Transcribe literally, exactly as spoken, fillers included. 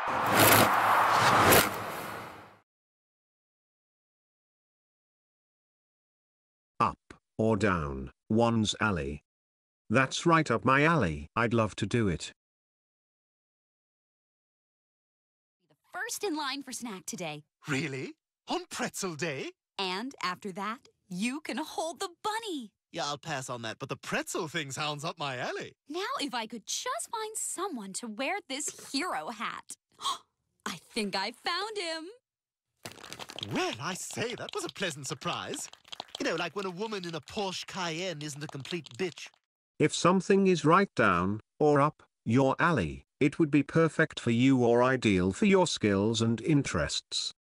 Up or down, one's alley. That's right up my alley. I'd love to do it. The first in line for snack today. Really? On pretzel day? And after that, you can hold the bunny. Yeah, I'll pass on that, but the pretzel thing sounds up my alley. Now if I could just find someone to wear this hero hat. I think I found him. Well, I say, that was a pleasant surprise. You know, like when a woman in a Porsche Cayenne isn't a complete bitch. If something is right down, or up, your alley, it would be perfect for you or ideal for your skills and interests.